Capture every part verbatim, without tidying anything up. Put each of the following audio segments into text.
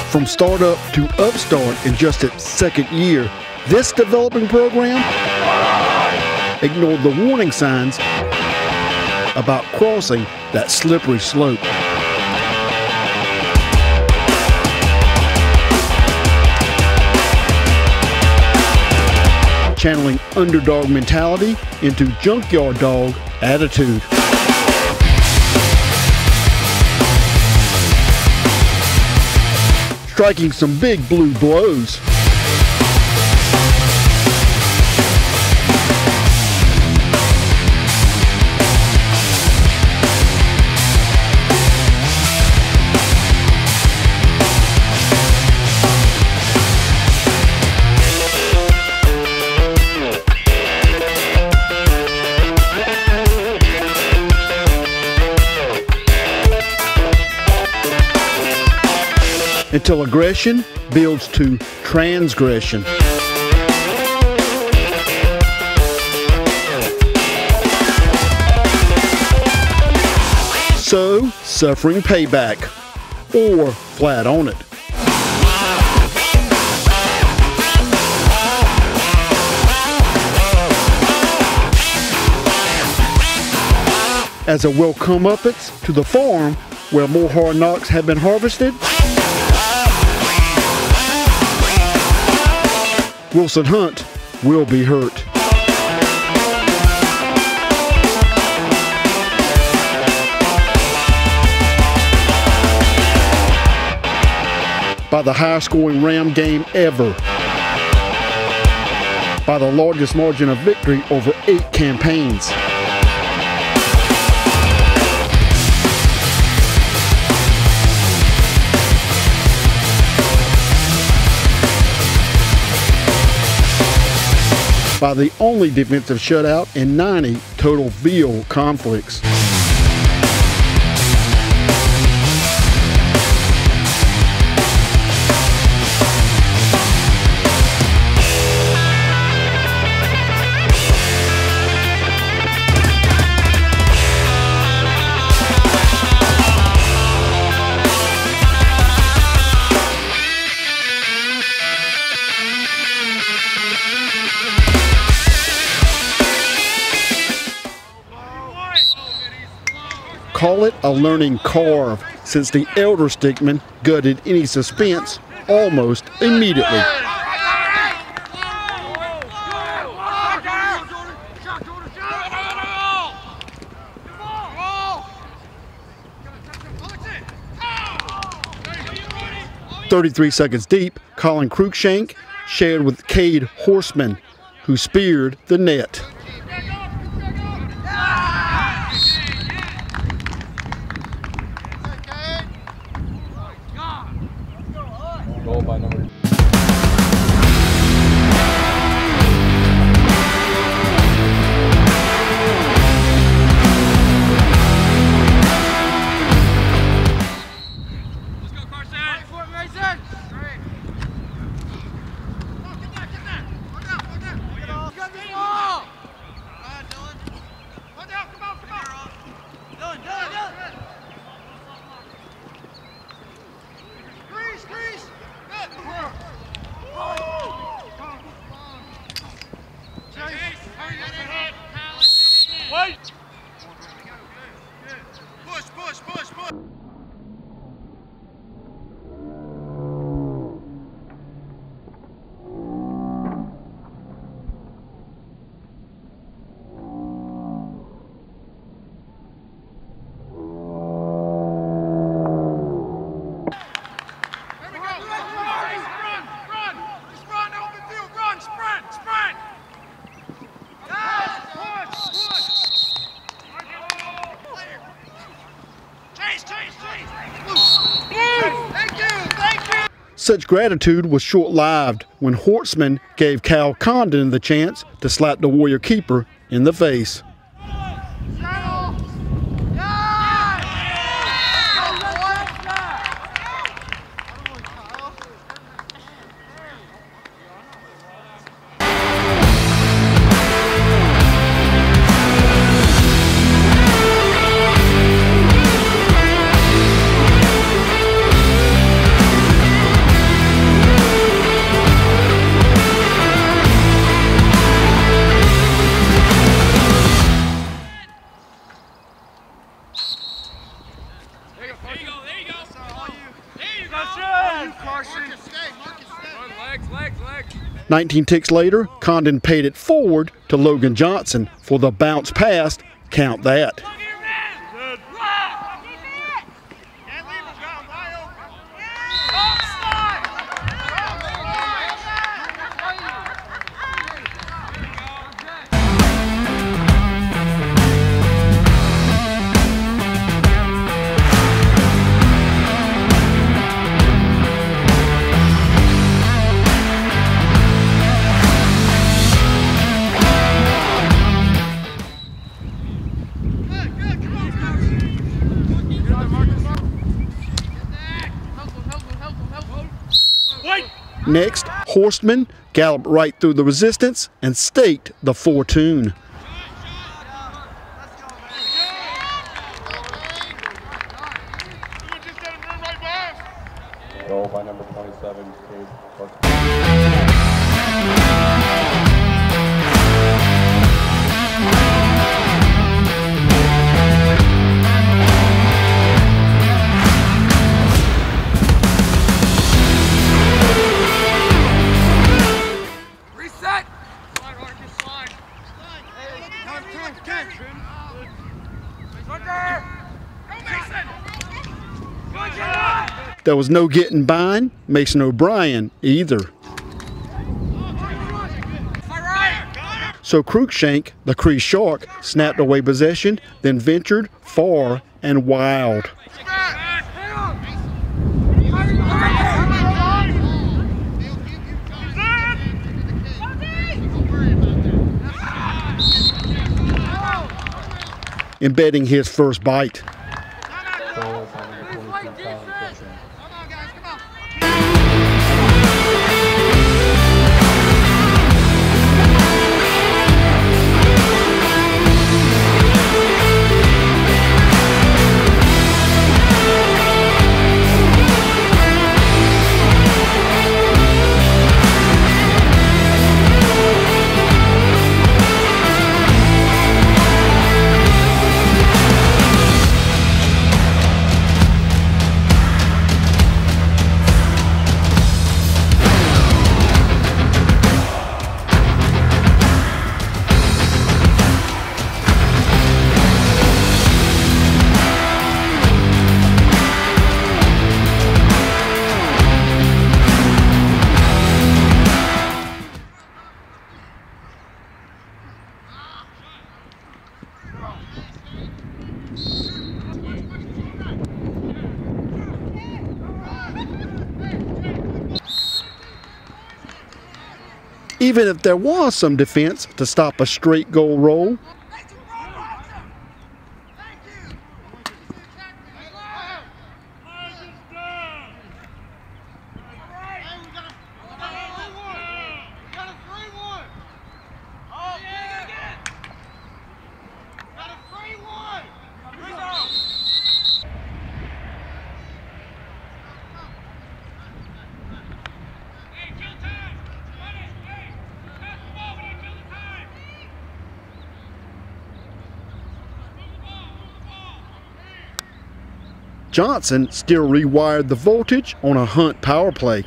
From startup to upstart in just its second year, this developing program ignored the warning signs about crossing that slippery slope. Channeling underdog mentality into junkyard dog attitude. Striking some big blue blows. Until aggression builds to transgression. So, suffering payback, or flat on it. As a well-comeuppance to the farm where more hard knocks have been harvested, Wilson Hunt will be hurt. By the highest scoring Ram game ever. By the largest margin of victory over eight campaigns. By the only defensive shutout in ninety total field conflicts. Call it a learning carve, since the elder stickman gutted any suspense almost immediately. thirty-three seconds deep, Colin Cruikshank shared with Cade Horseman, who speared the net. Goal by number. Let's go, Carson. Mason. Wait! Push, push, push, push! Such gratitude was short-lived when Horseman gave Cal Condon the chance to slap the Warrior keeper in the face. Carson. Run, legs, legs, legs. nineteen ticks later, Condon paid it forward to Logan Johnson for the bounce pass. Count that. Next, Horseman galloped right through the resistance and staked the four-tune. Goal by number twenty-seven, Cade. There was no getting by Mason O'Brien either. So Cruikshank, the Cree Shark, snapped away possession, then ventured far and wild. Embedding his first bite. Even if there was some defense to stop a straight goal roll, Johnson still rewired the voltage on a Hunt power play.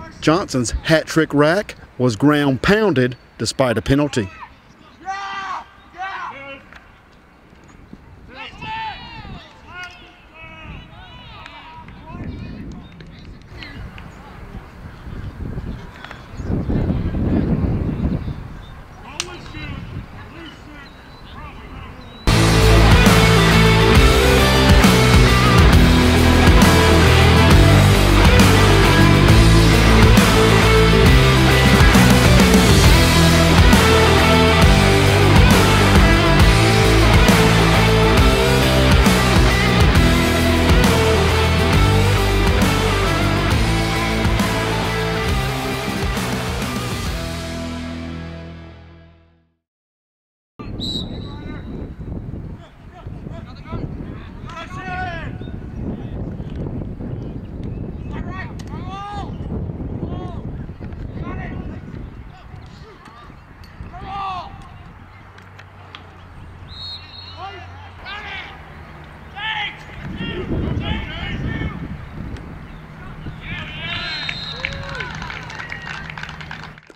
Johnson's hat trick rack was ground pounded despite a penalty. Yeah!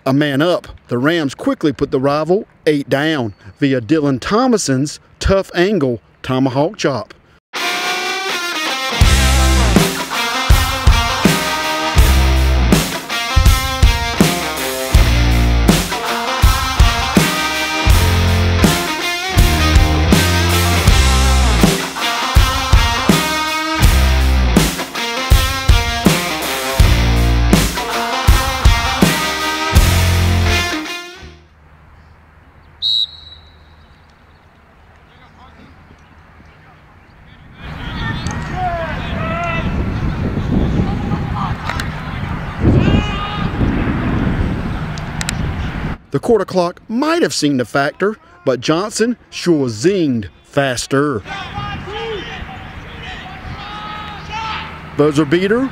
A man up, the Rams quickly put the rival eight down via Dylan Thomason's tough angle tomahawk chop. The quarter clock might have seemed a factor, but Johnson sure zinged faster. Buzzer beater.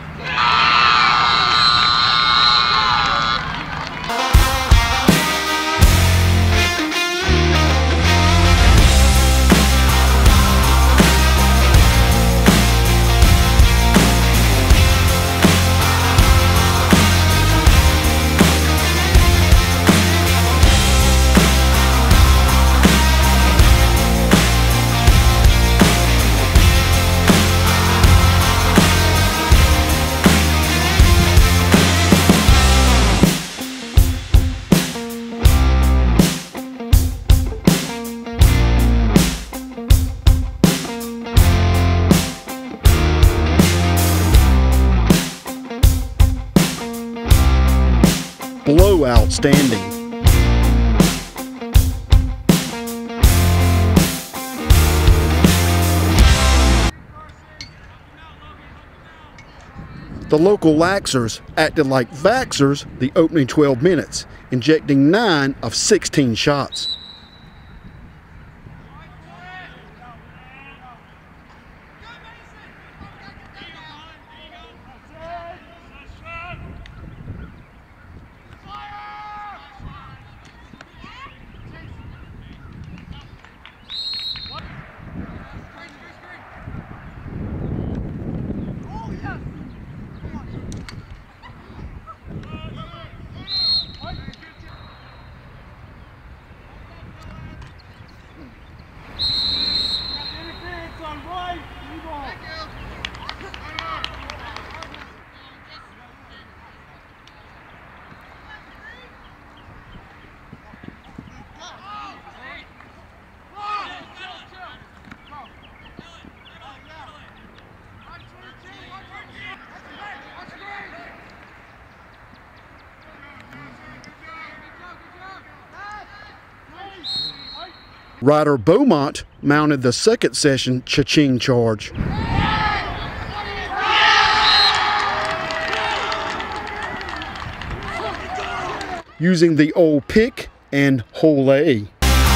Blowout standing. The local laxers acted like vaxxers the opening twelve minutes, injecting nine of sixteen shots. Ryder Beaumont mounted the second session cha-ching charge. Using the old pick and hole A.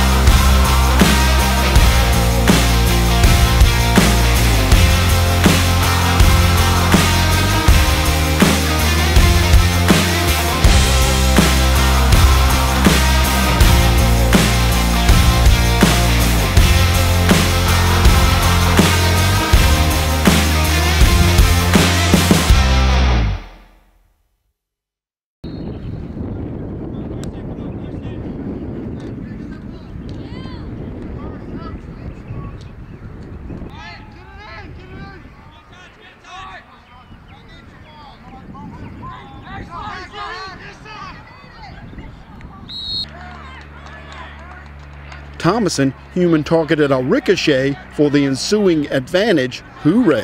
Thomason human targeted a ricochet for the ensuing advantage. Hooray!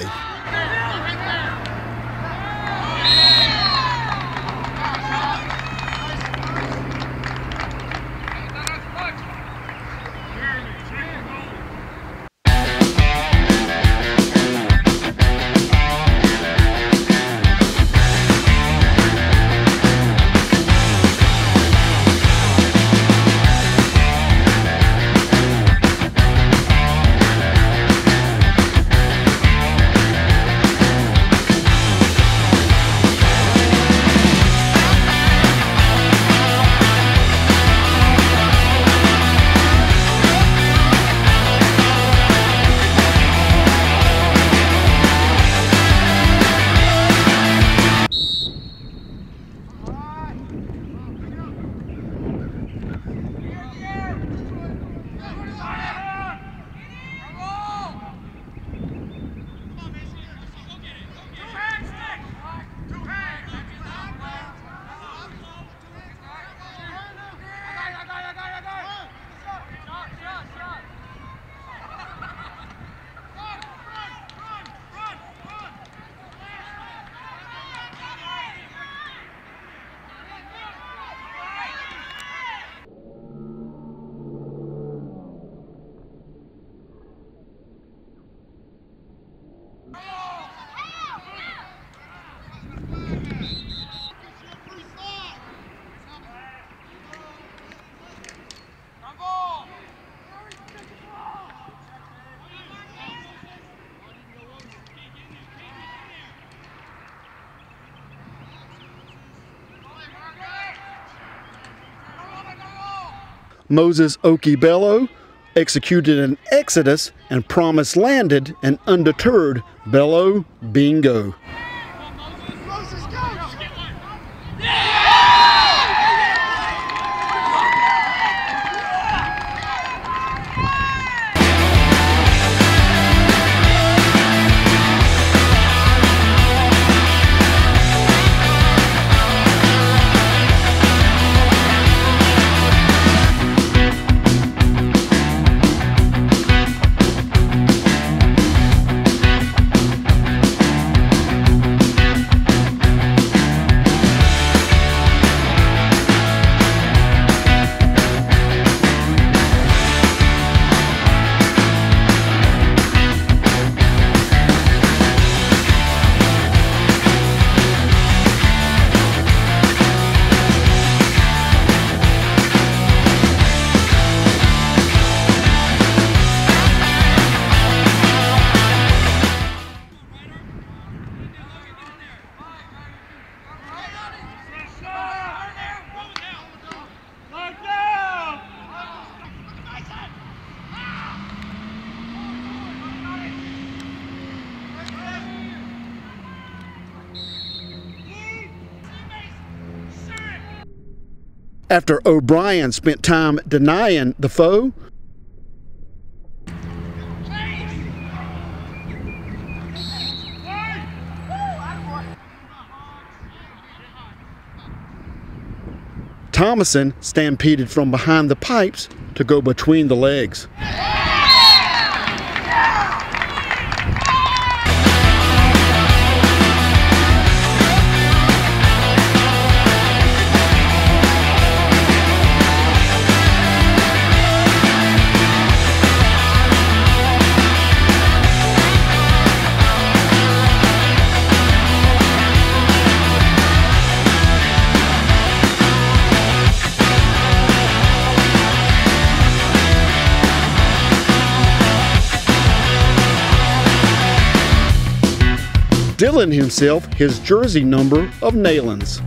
Moses Okibello executed an exodus and Promise landed an undeterred Bello bingo. After O'Brien spent time denying the foe, Thomason stampeded from behind the pipes to go between the legs. Dealing himself his jersey number of nailins.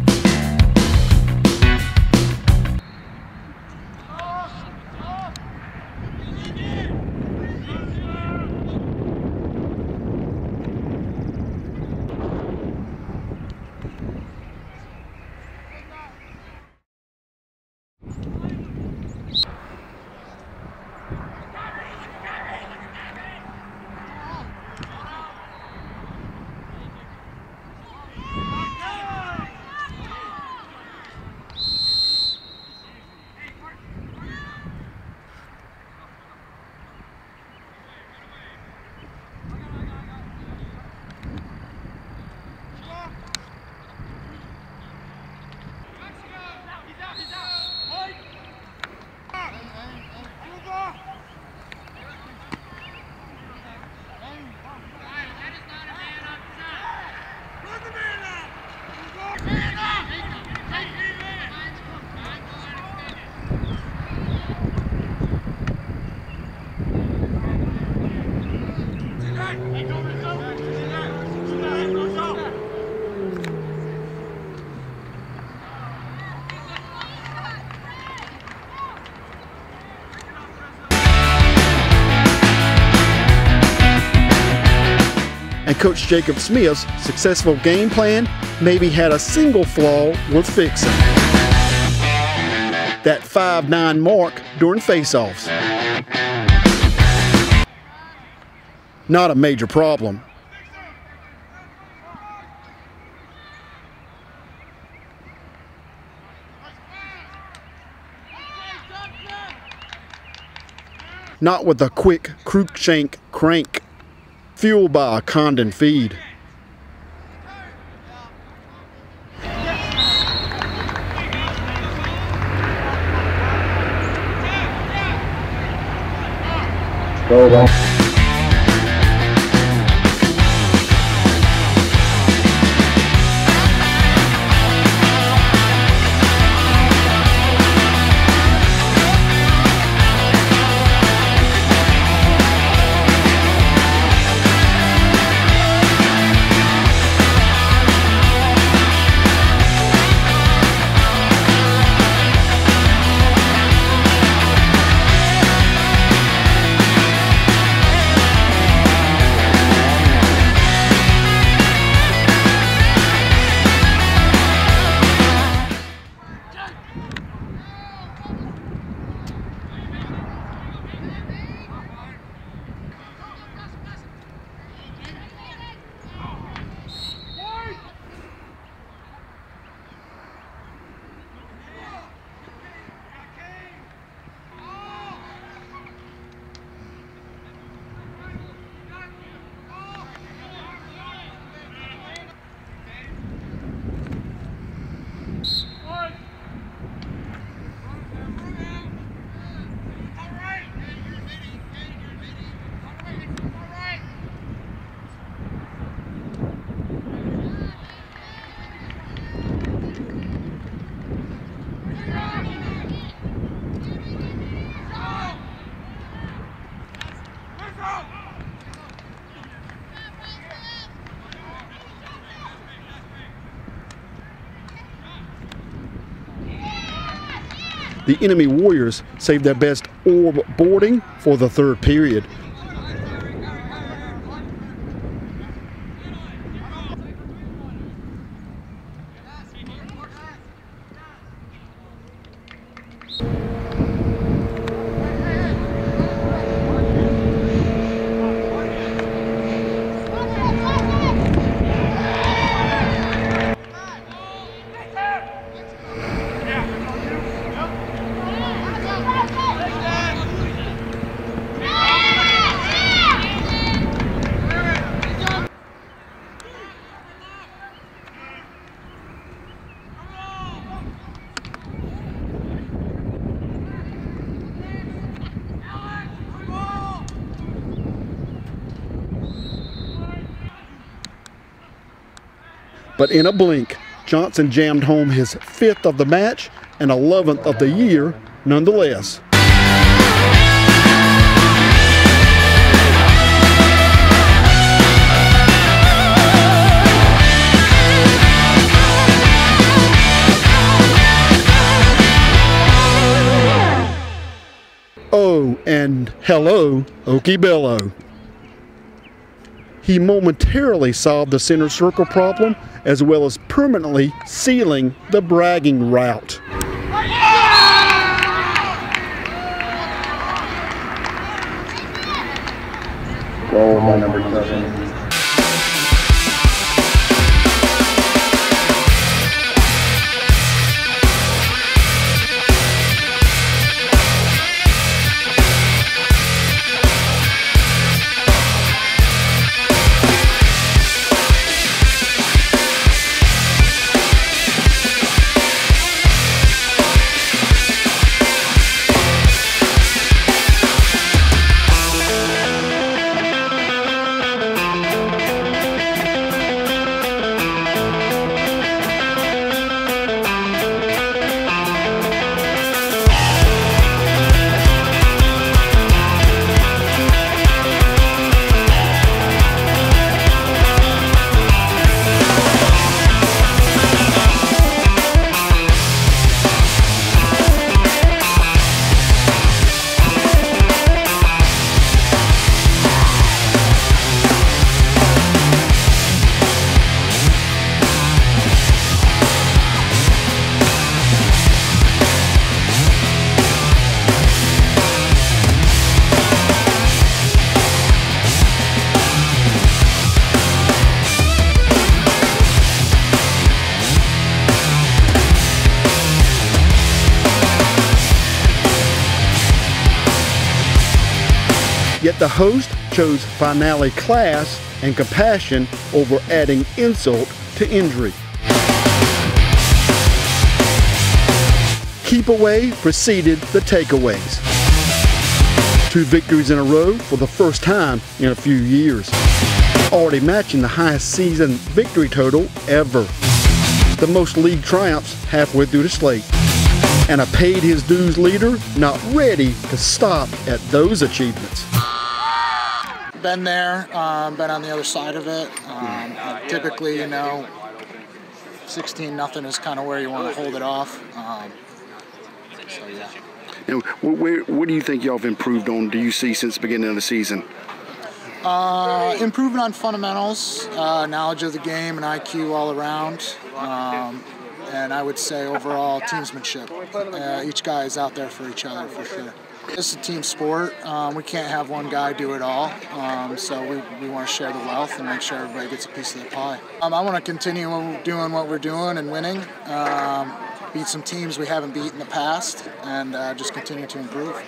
And Coach Jacob Smith's successful game plan maybe had a single flaw worth fixing. That five nine mark during face-offs. Not a major problem. Not with a quick Cruikshank crank, fueled by a Condon feed. Go back. the enemy Warriors saved their best orb boarding for the third period. But in a blink, Johnson jammed home his fifth of the match and eleventh of the year nonetheless. Oh, and hello, Okie Bello. He momentarily solved the center circle problem as well as permanently sealing the bragging route. Goal by number seven. Yet the host chose finale class and compassion over adding insult to injury. Keep away preceded the takeaways. Two victories in a row for the first time in a few years, already matching the highest season victory total ever. The most league triumphs halfway through the slate. And a paid his dues leader not ready to stop at those achievements. Been there, um, been on the other side of it. Um, typically, you know, sixteen nothing is kind of where you want to hold it off. Um, so, yeah. And where, what do you think y'all have improved on, do you see, since the beginning of the season? Uh, improving on fundamentals, uh, knowledge of the game, and I Q all around. Um, and I would say overall teamsmanship. Uh, each guy is out there for each other, for sure. This is a team sport. Um, we can't have one guy do it all, um, so we, we want to share the wealth and make sure everybody gets a piece of the pie. Um, I want to continue doing what we're doing and winning, um, beat some teams we haven't beat in the past, and uh, just continue to improve.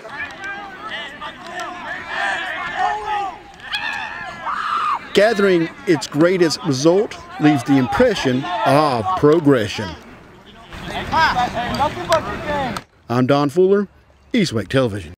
Gathering its greatest result leaves the impression of progression. I'm Don Fuller, Eastwick Television.